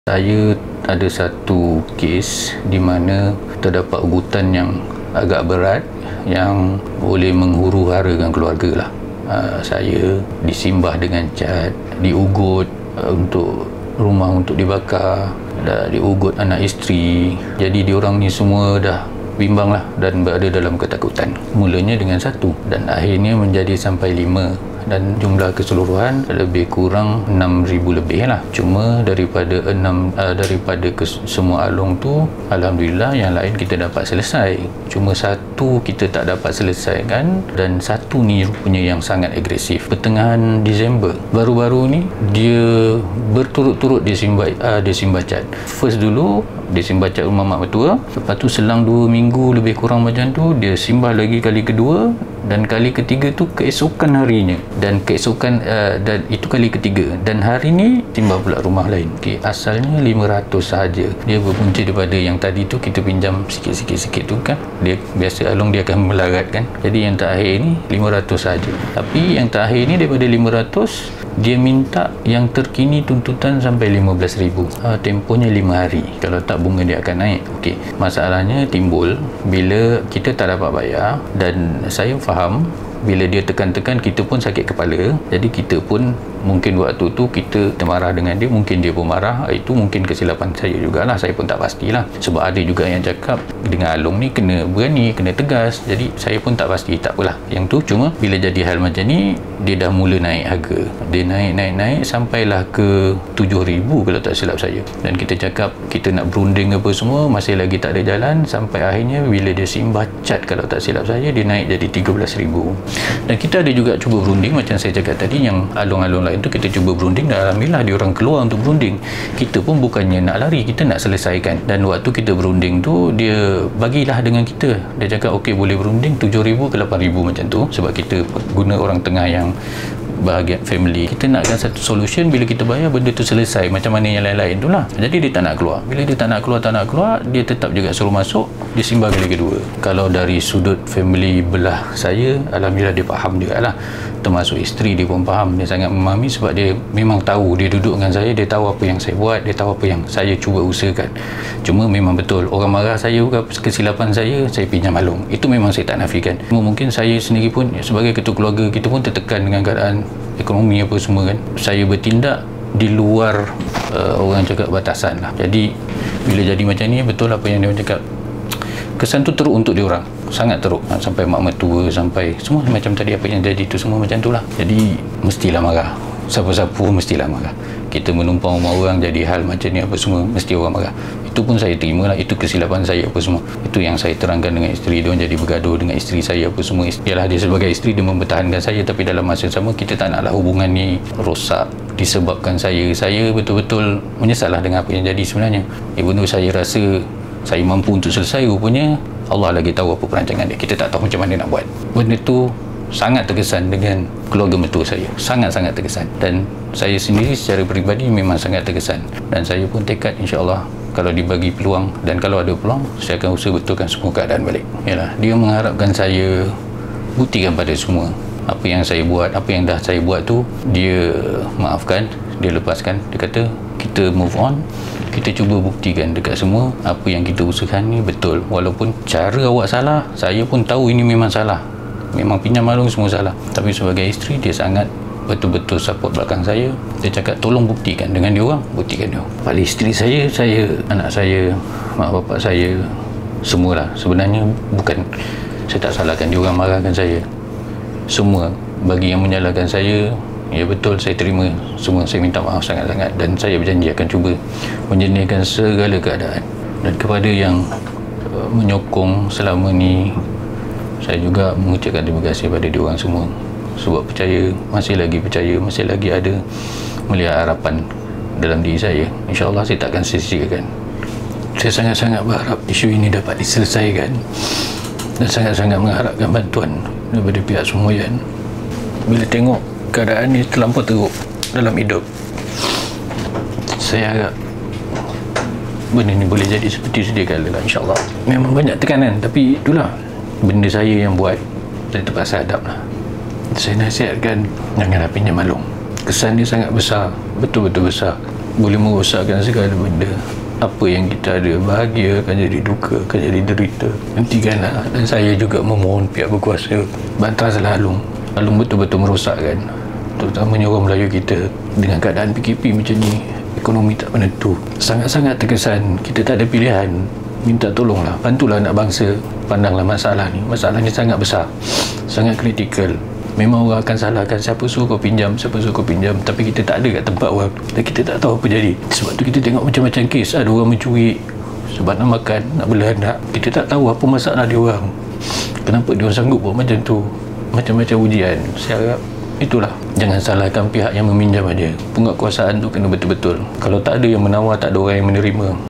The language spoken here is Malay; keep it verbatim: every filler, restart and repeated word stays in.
Saya ada satu kes di mana terdapat ugutan yang agak berat yang boleh menghuru-harakan keluarga lah. Uh, saya disimbah dengan cat, diugut uh, untuk rumah untuk dibakar, dah diugut anak isteri. Jadi diorang ni semua dah bimbang lah dan berada dalam ketakutan. Mulanya dengan satu dan akhirnya menjadi sampai lima. Dan jumlah keseluruhan lebih kurang enam ribu lebih lah. Cuma daripada enam uh, daripada kes, semua alung tu, alhamdulillah yang lain kita dapat selesai. Cuma satu kita tak dapat selesaikan, dan satu ni rupanya yang sangat agresif. Pertengahan Disember baru-baru ni dia berturut-turut dia simbah uh, dia simbah cat. First dulu dia simbah cat rumah mak mertua, lepas tu selang dua minggu lebih kurang macam tu dia simbah lagi kali kedua, dan kali ketiga tu keesokan harinya, dan keesokan uh, dan itu kali ketiga, dan hari ni simbah pula rumah lain. Okay, asalnya lima ratus sahaja. Dia berpunca daripada yang tadi tu kita pinjam sikit-sikit-sikit tu kan, dia biasa alung dia akan melarat kan. Jadi yang terakhir ni lima ratus sahaja. Tapi yang terakhir ni daripada lima ratus dia minta yang terkini tuntutan sampai lima belas ribu. Ha, tempohnya lima hari. Kalau tak bunga dia akan naik. Okey, masalahnya timbul bila kita tak dapat bayar, dan saya faham bila dia tekan-tekan kita pun sakit kepala. Jadi kita pun mungkin waktu tu kita marah dengan dia, mungkin dia pun marah. Itu mungkin kesilapan saya jugalah, saya pun tak pastilah. Sebab ada juga yang cakap dengan alung ni kena berani, kena tegas. Jadi saya pun tak pasti, tak apalah yang tu. Cuma bila jadi hal macam ni, dia dah mula naik harga. Dia naik-naik-naik sampailah ke tujuh ribu kalau tak silap saya. Dan kita cakap kita nak berunding apa semua, masih lagi tak ada jalan. Sampai akhirnya bila dia simbah cat, kalau tak silap saya, dia naik jadi tiga belas ribu. Dan kita ada juga cuba berunding macam saya cakap tadi, yang alung-alung lain tu kita cuba berunding, dan alhamdulillah dia orang keluar untuk berunding. Kita pun bukannya nak lari, kita nak selesaikan. Dan waktu kita berunding tu, dia bagilah dengan kita. Dia cakap okey boleh berunding tujuh ribu ke lapan ribu macam tu, sebab kita guna orang tengah yang bahagian family. Kita nakkan satu solution, bila kita bayar benda tu selesai, macam mana yang lain-lain tu lah. Jadi dia tak nak keluar. Bila dia tak nak keluar, tak nak keluar, dia tetap juga suruh masuk, dia simbah kali kedua. Kalau dari sudut family belah saya, alhamdulillah dia faham juga lah. Termasuk isteri dia pun faham, dia sangat memahami, sebab dia memang tahu, dia duduk dengan saya, dia tahu apa yang saya buat, dia tahu apa yang saya cuba usahakan. Cuma memang betul, orang marah saya, kesilapan saya, saya pinjam alung. Itu memang saya tak nafikan. Cuma mungkin saya sendiri pun sebagai ketua keluarga, kita pun tertekan dengan keadaan ekonomi apa semua kan. Saya bertindak di luar uh, orang cakap batasan lah. Jadi bila jadi macam ni, betul apa yang dia cakap, kesan tu teruk untuk dia orang, sangat teruk. Sampai mak mertua, sampai semua macam tadi apa yang jadi tu semua macam tu lah. Jadi mestilah marah, siapa-siapa mestilah marah. Kita menumpang rumah orang jadi hal macam ni apa semua, mesti orang marah. Itu pun saya terima lah, itu kesilapan saya apa semua. Itu yang saya terangkan dengan isteri dia, jadi bergaduh dengan isteri saya apa semua. Yalah, dia sebagai isteri dia mempertahankan saya, tapi dalam masa sama kita tak naklah hubungan ni rosak disebabkan saya. Saya betul-betul menyesallah dengan apa yang jadi sebenarnya. Even though saya rasa saya mampu untuk selesai, rupanya Allah lagi tahu apa perancangan dia. Kita tak tahu macam mana nak buat. Benda tu sangat terkesan dengan keluarga mertua saya, sangat-sangat terkesan. Dan saya sendiri secara peribadi memang sangat terkesan. Dan saya pun tekad, insya-Allah kalau dibagi peluang, dan kalau ada peluang, saya akan usaha betulkan semua keadaan balik. Yalah, dia mengharapkan saya buktikan pada semua apa yang saya buat, apa yang dah saya buat tu dia maafkan, dia lepaskan. Dia kata kita move on, kita cuba buktikan dekat semua apa yang kita usahakan ni betul. Walaupun cara awak salah, saya pun tahu ini memang salah, memang pinjam alung semua salah. Tapi sebagai isteri, dia sangat betul-betul support belakang saya. Dia cakap tolong buktikan dengan dia orang, buktikan dia. Pada isteri saya, saya, anak saya, mak bapak saya, semualah. Sebenarnya bukan, saya tak salahkan dia orang marahkan saya. Semua bagi yang menyalahkan saya, ya betul, saya terima semua. Saya minta maaf sangat-sangat, dan saya berjanji akan cuba menjernihkan segala keadaan. Dan kepada yang uh, menyokong selama ni, saya juga mengucapkan terima kasih pada diorang semua, sebab percaya, masih lagi percaya, masih lagi ada melihat harapan dalam diri saya. InsyaAllah saya takkan sia-siakan. Saya sangat-sangat berharap isu ini dapat diselesaikan, dan sangat-sangat mengharapkan bantuan daripada pihak Semoyan. Bila tengok keadaan ni terlampau teruk dalam hidup, saya harap benda ni boleh jadi seperti sedia kala lah, insyaAllah. Memang banyak tekanan, tapi itulah benda saya yang buat saya terpaksa hadap lah. Saya nasihatkan janganlah pinjam alung. Kesan dia sangat besar, betul-betul besar. boleh merosakkan segala benda. Apa yang kita ada, bahagia akan jadi duka, akan jadi derita. Hentikanlah. Dan saya juga memohon pihak berkuasa, bantal Alung. Alung betul-betul merosakkan, terutamanya orang Melayu kita. Dengan keadaan P K P macam ni, ekonomi tak menentu, sangat-sangat terkesan kita tak ada pilihan. Minta tolonglah, bantulah anak bangsa. Pandanglah masalah ni, masalah ni sangat besar, sangat kritikal. Memang orang akan salahkan siapa suruh kau pinjam, siapa suruh kau pinjam, tapi kita tak ada kat tempat orang dan kita tak tahu apa jadi. Sebab tu kita tengok macam-macam kes. Ada orang mencuri sebab nak makan, nak bela anak. Kita tak tahu apa masalah dia orang, kenapa dia orang sanggup buat macam tu. Macam-macam ujian. Saya harap itulah, jangan salahkan pihak yang meminjam aja. Penguatkuasaan tu kena betul-betul. Kalau tak ada yang menawar, tak ada orang yang menerima,